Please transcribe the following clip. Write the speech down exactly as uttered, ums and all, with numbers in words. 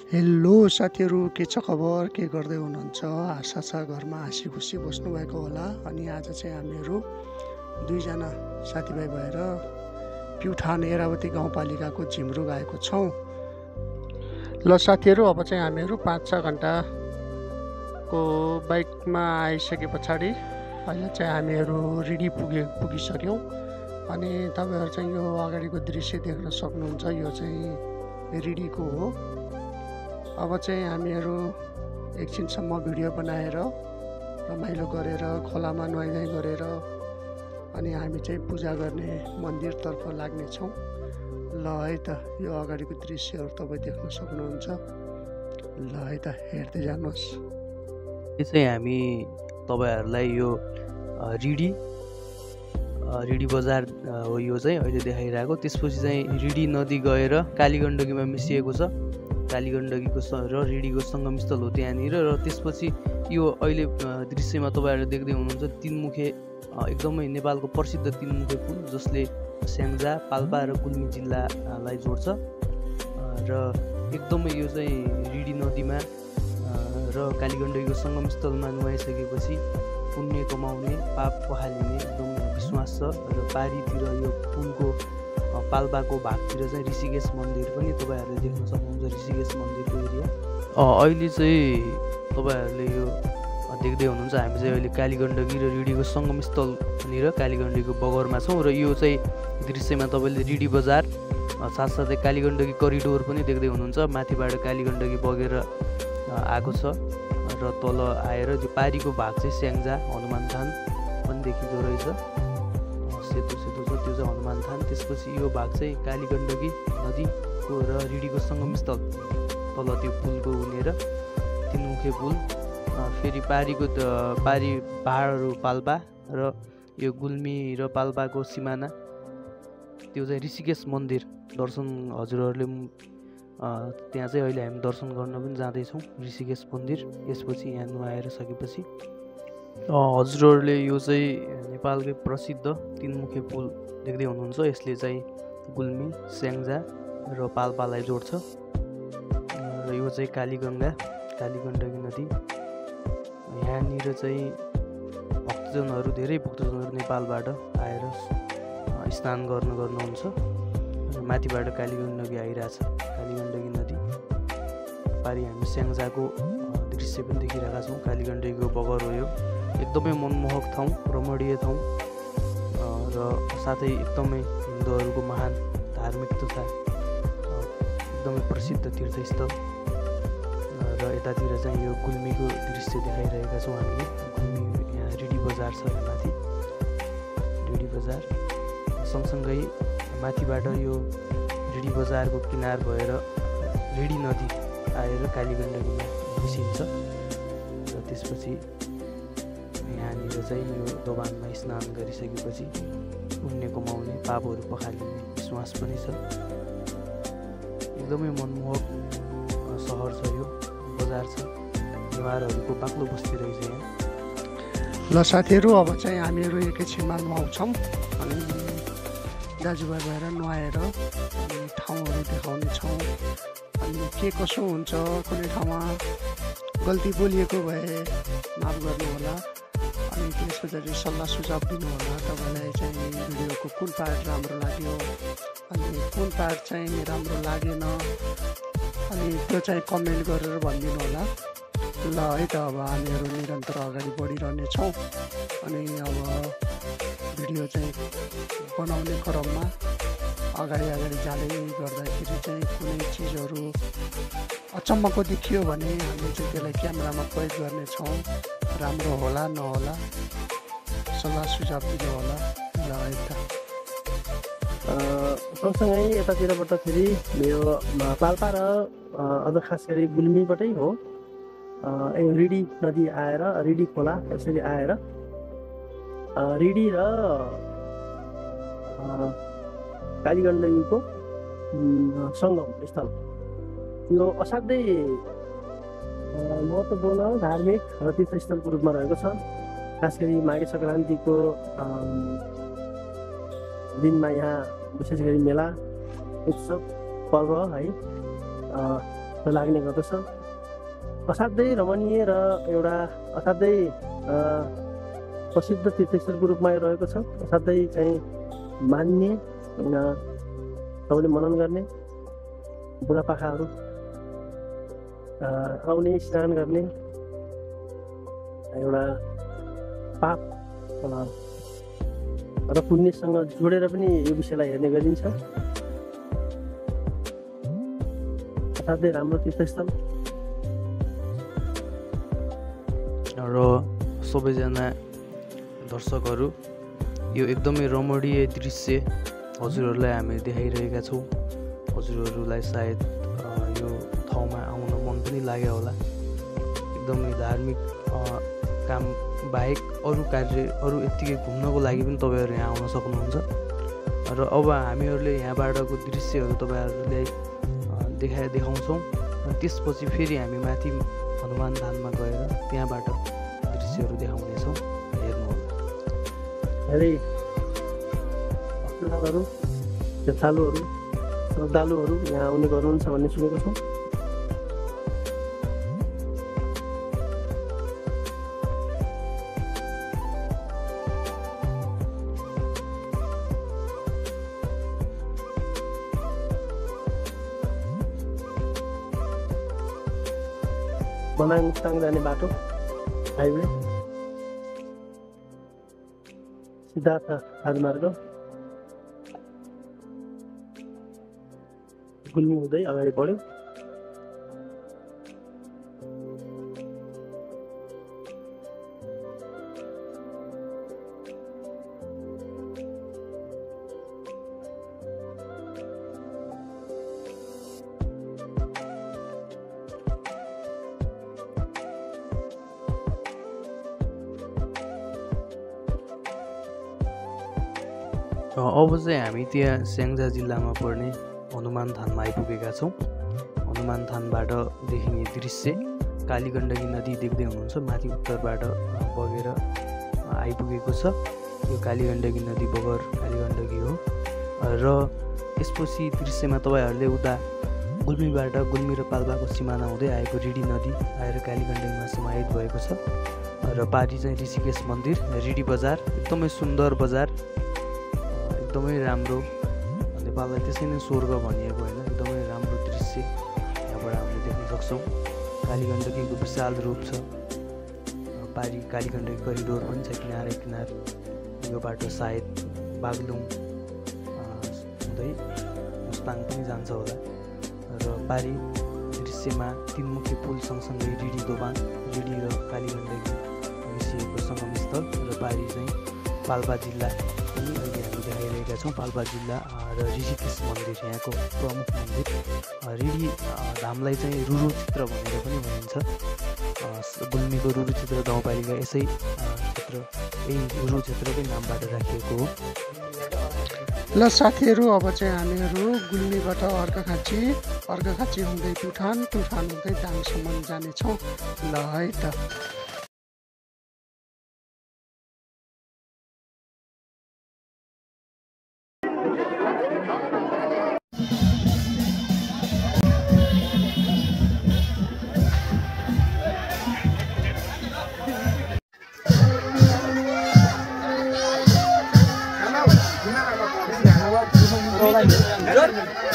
Hello साथीहरू, के छ खबर? के गर्दै हुनुहुन्छ? आशा छ घरमा हाँसी खुसी बस्नुभएको होला। अनि आज चाहिँ हामीहरू दुईजना साथीभाइ भएर प्युठान एरावती गाउँपालिकाको झिम्रू गएको छौँ। ल साथीहरू, अब चाहिँ हामीहरू पाँच छ घन्टाको बाइकमा आइसके पछाडि अहिले चाहिँ हामीहरू रिडी पुगे पुगिसक्यौँ। अनि तपाईँहरू चाहिँ यो अगाडिको दृश्य देख्न सक्नुहुन्छ, यो चाहिँ रिडीको हो। अब चाहिँ हामीहरू एकछिनसम्म भिडियो बनाएर रमाइलो गरेर खोलामा नुहाइधुवाइ गरेर अनि हामी चाहिँ पूजा गर्ने मन्दिरतर्फ लाग्नेछौँ। ल है त, यो अगाडिको दृश्यहरू तपाईँ देख्न सक्नुहुन्छ। ल है त, हेर्दै जानुहोस्। यो चाहिँ हामी तपाईँहरूलाई यो रिडी रिडी बजार हो यो चाहिँ अहिले देखाइरहेको। त्यसपछि चाहिँ रिडी नदी गएर कालीगण्डकीमा मिसिएको छ। कालीगण्डकीको र रिडीको सङ्गमस्थल हो त्यहाँनिर। र त्यसपछि यो अहिले दृश्यमा तपाईँहरूले देख्दै हुनुहुन्छ तिनमुखे, एकदमै नेपालको प्रसिद्ध तिनमुखे पुल जसले स्याङ्जा, पाल्पा र गुल्मी जिल्लालाई जोड्छ। र एकदमै यो चाहिँ रिडी नदीमा र कालीगण्डकीको सङ्गमस्थलमा नुहाइसकेपछि पुण्य कमाउने, पाप पखालिने एकदम विश्वास छ। र पारीतिर यो पुलको पाल्पाको भागतिर चाहिँ ऋषिकेश मन्दिर पनि तपाईँहरूले देख्न सक्नुहुन्छ, ऋषिकेश मन्दिरको एरिया। अहिले चाहिँ तपाईँहरूले यो देख्दै हुनुहुन्छ हामी चाहिँ अहिले कालीगण्डकी र रिडीको सङ्गमस्थलनिर कालीगण्डकीको बगरमा छौँ। र यो चाहिँ दृश्यमा तपाईँले रिडी बजार साथसाथै कालीगण्डकी करिडोर पनि देख्दै हुनुहुन्छ। माथिबाट कालीगण्डकी बगेर आएको छ र तल आएर त्यो पारीको भाग चाहिँ स्याङ्जा हनुमान थान पनि देखिँदो रहेछ, सेतो सेतो छ, त्यो चाहिँ हनुमान थान। त्यसपछि यो भाग चाहिँ कालीगण्डकी नदीको र रिडीको सङ्गमस्थल तल त्यो पुलको उनेर तिनमुखे पुल। फेरि पारीको पारी पहाडहरू पाल्पा र यो गुल्मी र पाल्पाको सिमाना त्यो चाहिँ ऋषिकेश मन्दिर दर्शन हजुरहरूले त्यहाँ चाहिँ अहिले हामी दर्शन गर्न पनि जाँदैछौँ ऋषिकेश मन्दिर। यसपछि यहाँ नुहाएर सकेपछि हजुरहरूले यो चाहिँ नेपालकै प्रसिद्ध तिनमुखे पुल देख्दै हुनुहुन्छ। यसले चाहिँ गुल्मी, स्याङ्जा र पाल्पालाई जोड्छ। र यो चाहिँ कालीगङ्गा, कालीगण्डकी नदी। यहाँनिर चाहिँ भक्तजनहरू, धेरै भक्तजनहरू नेपालबाट आएर स्नान गर्न गर्नुहुन्छ। माथिबाट कालीगण्डकी आइरहेछ, कालीगण्डकी नदी। पारि हामी स्याङ्जाको दृश्य पनि देखिरहेका छौँ। कालीगण्डकीको बगर हो यो, एकदमै मनमोहक ठाउँ, रमणीय ठाउँ र साथै एकदमै हिन्दूहरूको महान धार्मिक तथा एकदमै प्रसिद्ध तीर्थस्थल। र यतातिर चाहिँ यो गुल्मीको दृश्य देखाइरहेका छौँ हामीले। गुल्मी यहाँ रिडी बजार छ, यहाँ माथि रिडी बजार। सँगसँगै माथिबाट यो रिडी बजारको किनार भएर रिडी नदी आएर कालीगण्डकीमा मिसिन्छ। र त्यसपछि यहाँनिर चाहिँ यो दोभानमा स्नान गरिसकेपछि पुण्य कमाउने, पापहरू पखालिने विश्वास पनि छ। एकदमै मनमोहक सहर छ यो, बजार छ, नेवारहरूको बाक्लो बस्ती रहेछ यहाँ। ल साथीहरू, अब चाहिँ हामीहरू एकैछिनमा नुहाउँछौँ अनि दाजुभाइ भएर नुहाएर अनि ठाउँहरू देखाउने छौँ। अनि के कसो हुन्छ, कुनै ठाउँमा गल्ती बोलिएको भए माफ गर्नुहोला। अनि त्यस पछाडि सल्लाह सुझाव दिनुहोला, तपाईँलाई चाहिँ भिडियोको कुन पार्ट राम्रो लाग्यो अनि कुन पार्ट चाहिँ राम्रो लागेन, अनि त्यो चाहिँ कमेन्ट गरेर भनिदिनु होला। ल है त, अब हामीहरू निरन्तर अगाडि बढिरहनेछौँ। अनि अब भिडियो चाहिँ बनाउने क्रममा अगाडि अगाडि जाँदै गर्दाखेरि चाहिँ कुनै चिजहरू अचम्मको देखियो भने हामीले चाहिँ त्यसलाई क्यामेरामा कैद गर्नेछौँ। राम्रो होला नहोला सल्लाह सुझाव दिनु होला। ल है त, सँगसँगै यतातिरबाट फेरि यो पाल्पा र अझ खास गरी गुल्मीबाटै हो रिडी नदी आएर, रिडी खोला यसरी आएर रिडी र कालीगण्डकीको सङ्गम स्थल यो असाध्यै महत्त्वपूर्ण धार्मिक र तीर्थस्थलको रूपमा रहेको छ। खास गरी माघे सङ्क्रान्तिको दिनमा यहाँ विशेष गरी मेला उत्सव पर्व है लाग्ने गर्दछ। असाध्यै रमणीय र एउटा असाध्यै प्रसिद्ध तीर्थस्थलको रूपमा रहेको छ। असाध्यै चाहिँ मान्ने सबैले मनन गर्ने बुढापाकाहरू आउने स्नान गर्ने एउटा पाप र पुण्यसँग जोडेर पनि यो विषयलाई हेर्ने गरिन्छ। असाध्यै राम्रो तीर्थस्थल र सबैजना दर्शकहरू यो एकदमै रमणीय दृश्य हजुरहरूलाई हामी देखाइरहेका छौँ। हजुरहरूलाई सायद यो ठाउँमा आउन मन पनि लाग्यो होला। एकदमै धार्मिक काम बाहेक अरू कार्य अरू यत्तिकै घुम्नको लागि पनि तपाईँहरू यहाँ आउन सक्नुहुन्छ। र अब हामीहरूले यहाँबाटको दृश्यहरू तपाईँहरूलाई देखा देखाउँछौँ। त्यसपछि फेरि हामी माथि हनुमान धाममा गएर त्यहाँबाट दृश्यहरू देखाउनेछौँ। हेर्नुहोला। धेरै भक्तजनहरू श्रद्धालुहरू श्रद्धालुहरू यहाँ आउने गर्नुहुन्छ भन्ने सुनेको छौँ। मनाङ मुस्ताङ जाने बाटो हाइवे सिद्धार्थ राजमार्ग गुल्मी हुँदै अगाडि बढ्यो। अब चाहिँ हामी त्यहाँ स्याङ्जा जिल्लामा पर्ने हनुमान थानमा आइपुगेका छौँ। हनुमान थानबाट देखिने दृश्य कालीगण्डकी नदी देख्दै हुनुहुन्छ। माथि उत्तरबाट बगेर आइपुगेको छ। यो कालीगण्डकी नदी बगर कालीगण्डकी हो। र यसपछि दृश्यमा तपाईँहरूले उता गुल्मीबाट गुल्मी र पाल्पाको सिमाना हुँदै आएको रिडी नदी आएर कालीगण्डकीमा समाहित भएको छ। र पारी चाहिँ ऋषिकेश मन्दिर, रिडी बजार, एकदमै सुन्दर बजार, एकदमै राम्रो। नेपाललाई त्यसै नै स्वर्ग भनिएको होइन, एकदमै राम्रो दृश्य यहाँबाट हामीले देख्न सक्छौँ। कालीगण्डकीको विशाल रूप छ। पारी कालीगण्डकी करिडोर पनि छ किनारै किनार। यो बाटो सायद बागलुङ हुँदै मुस्ताङ पनि जान्छ होला। र पारी दृश्यमा तीन मुख्य पुल सँगसँगै रिडी दोबाङ, रिडी र कालीगण्डकी मिसिएको सङ्गमस्थल र पारी चाहिँ पाल्पा जिल्ला पनि अहिले हामी देखाइरहेका छौँ। पाल्पा जिल्ला र ऋषिकेश मन्दिर यहाँको प्रमुख मन्दिर। रिडी धामलाई चाहिँ रुरु क्षेत्र भनेर पनि भनिन्छ। गुल्मीको रुरु क्षेत्र गाउँपालिका यसै क्षेत्र यही रुरु क्षेत्रकै नामबाट राखिएको हो। ल साथीहरू, अब चाहिँ हामीहरू गुल्मीबाट अर्घाखाँची, अर्घाखाँची हुँदै टुठान, टुठान हुँदै दाङसम्म जानेछौँ। ल है त। Good.